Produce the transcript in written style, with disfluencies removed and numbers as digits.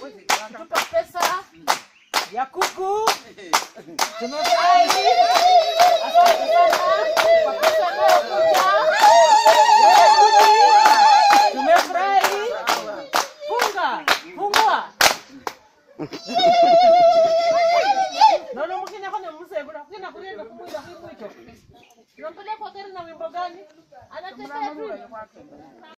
Tupa pesa ya kuku. Tumefurahi. Asante sana kwa pesa inayokuja. Tumefurahi. Fungua. Naona mkina kwa msebura. Kina kuenda kumwita hicho. Unampeleka kwa gari na wimbo gani? Anataka tu.